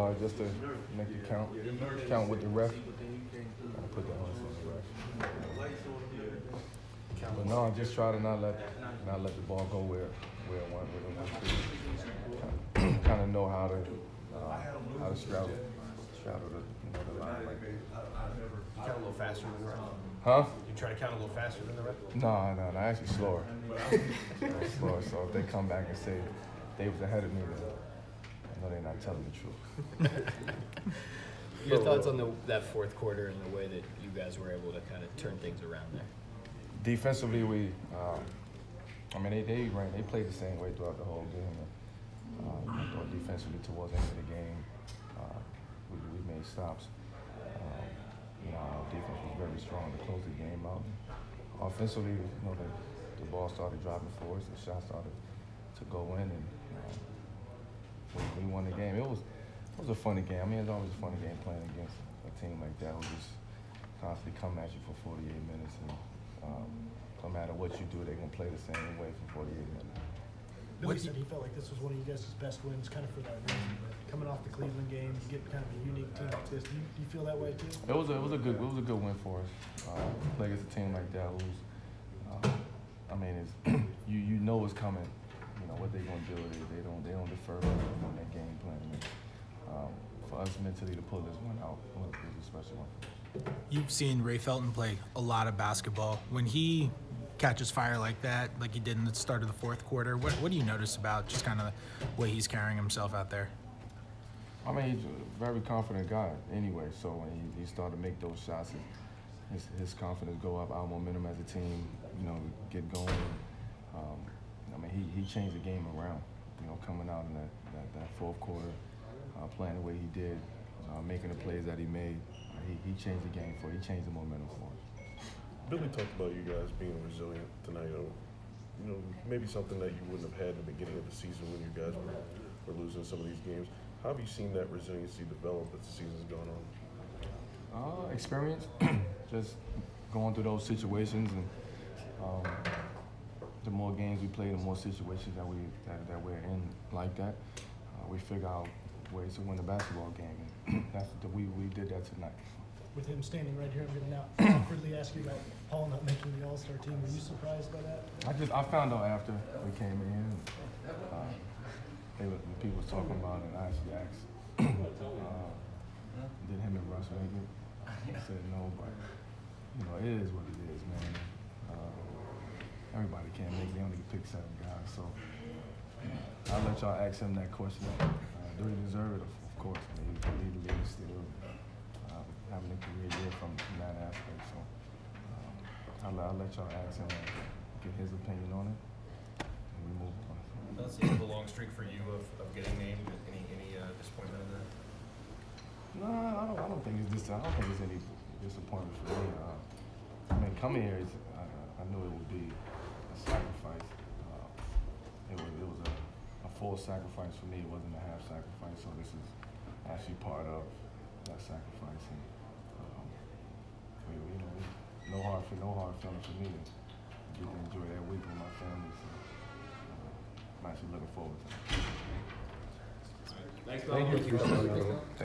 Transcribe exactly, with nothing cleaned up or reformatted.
try just to make it count, count with the ref. Gotta put that on the ref. But no, just try to not let not let the ball go where where it went. Where it kind of know how to uh, how to straddle straddle the, you know, the line. Like, you count a little faster than the ref? Huh? You try to count a little faster than the ref? No, no, no. Actually slower. slower. So if they come back and say they was ahead of me, then I know they're not telling the truth. Your thoughts on the, that fourth quarter and the way that you guys were able to kind of turn things around there? Defensively, we, um, I mean, they they ran, they played the same way throughout the whole game. And, uh, I thought defensively towards the end of the game, uh, we, we made stops. Um, you know, our defense was very strong to close the game out. Offensively, you know, the, the ball started dropping for us, the shots started to go in, and uh, we, we won the game. It was it was a funny game. I mean, it's always a funny game playing against a team like that who just constantly come at you for forty-eight minutes. And, Um, no matter what you do, they're going to play the same way for forty-eight minutes. Billy said he felt like this was one of you guys' best wins kind of for that reason. But coming off the Cleveland game, you get kind of a unique team like this. Do you, do you feel that way too? It was a, it was a good it was a good win for us. Uh, to play against a team like that who's, uh, I mean, it's, you you know it's coming. You know what they're going to do. They, they don't they don't defer from their game plan. And, um, for us mentally to pull this one out was, was a special one. You've seen Ray Felton play a lot of basketball. When he catches fire like that, like he did in the start of the fourth quarter, what, what do you notice about just kind of the way he's carrying himself out there? I mean, he's a very confident guy anyway, so when he, he started to make those shots, his, his confidence go up, our momentum as a team, you know, get going. Um, I mean, he, he changed the game around, you know, coming out in that, that, that fourth quarter, uh, playing the way he did, uh, making the plays that he made. He, he changed the game for us. He changed the momentum for us. Billy talked about you guys being resilient tonight. You know, maybe something that you wouldn't have had in the beginning of the season when you guys were, were losing some of these games. How have you seen that resiliency develop as the season's gone on? Uh, experience, just going through those situations, and um, the more games we play, the more situations that we that, that we're in like that, uh, we figure out ways to win the basketball game. And that's the, we we did that tonight. With him standing right here, I'm going to now awkwardly ask you about Paul not making the All-Star team. Were you surprised by that? I just I found out after we came in here. Uh, they were, the people was talking about it, and I actually asked, uh, did him and Russ make it? I said no, but you know it is what it is, man. Uh, everybody can't make it. They only pick seven guys, so you know, I'll let y'all ask him that question. Uh, do he deserve it? Of course, he lead the league still. Uh, having a career year from, from that aspect, so um, I'll, I'll let y'all ask him and get his opinion on it, and we move on. That's the end of a long streak for you of, of getting named. Any any uh, disappointment in that? No, I don't. I don't think it's dis- I don't think it's any disappointment for me. Uh, I mean, coming here, is, I, I knew it would be a sacrifice. Uh, it was it was a, a full sacrifice for me. It wasn't a half sacrifice. So this is actually part of that sacrifice. And um, we, you know, no hard for no hard feeling for me to get to enjoy that week with my family. So uh, I'm actually looking forward to it. Thanks, Thank you.